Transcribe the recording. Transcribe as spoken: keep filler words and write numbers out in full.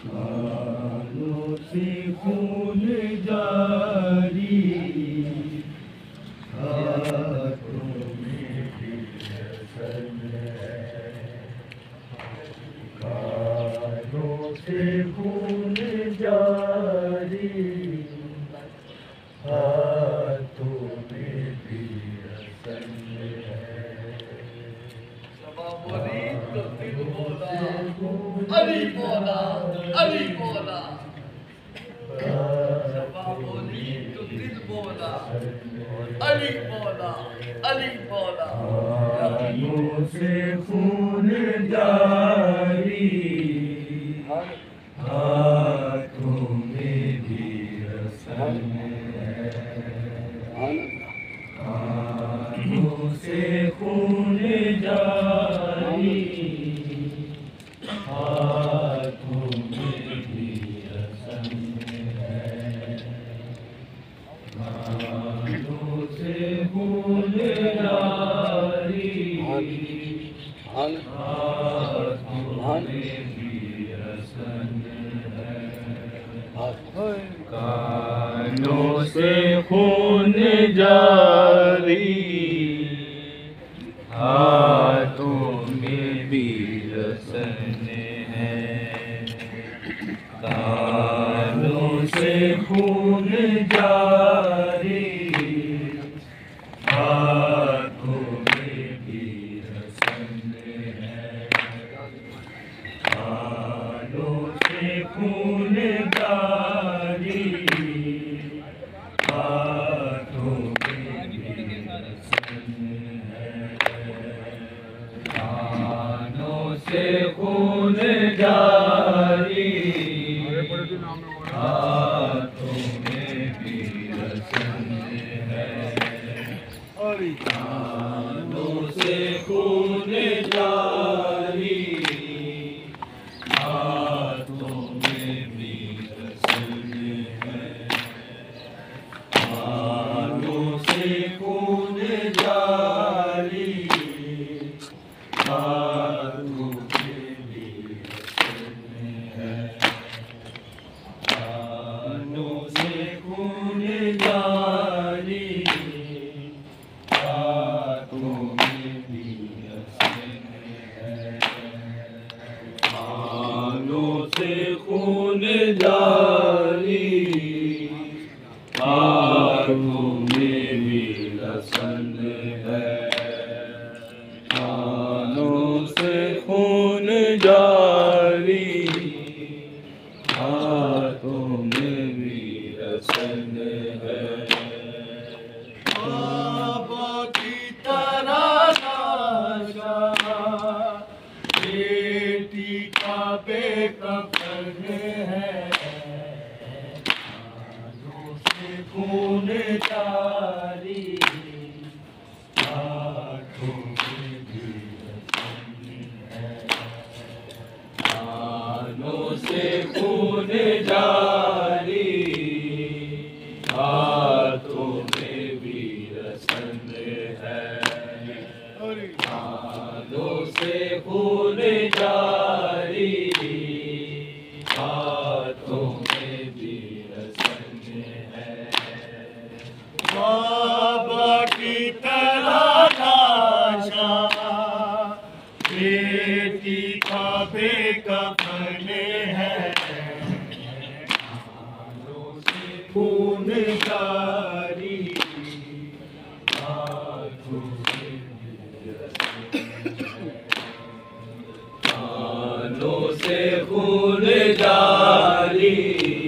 कानों से खून जारी, हाथों में भी रसन है। कानों से खून जारी, हाथों में भी रसन है। बोली तो दिल बोला, अली बोला, अली बोला। शबा बोली तो दिल बोला, अली बोला, अली बोला। कानों से खून जारी, हाथों में भी रसन है। कानों से खून जारी, हाथों में भी रसन है। कानों से खून जारी, हाथों में भी रसन है। कानों से खून जारी, हाथों में भी रसन है। कानों से खून जारी, हाथों में भी रसन है। कानों से खून जारी, हाथों में भी रसन है। कानों से खून जारी, हाथों में भी रसन है। कानों से खून जारी, हाथों में भी रसन है। कानों से खून जारी, हाथों में भी रसन है। कानों से खून जारी, हाथों में भी रसन है। कानों से खून जारी, हाथों में भी रसन है। कानों से खून जारी, हाथों में भी रसन है। बाबा की तरह लाशा, बेटी का बेकफन है। कानों से खून जारी, हाथों में भी रसन है। कानों से खून जारी, हाथों में भी रसन है। कानों से खून जारी, हाथों में भी रसन है। बाबा की तरह लाशा, बेटी का बेकफन है। कानों से खून जारी, हाथों में भी रसन है। कानों से खून जारी,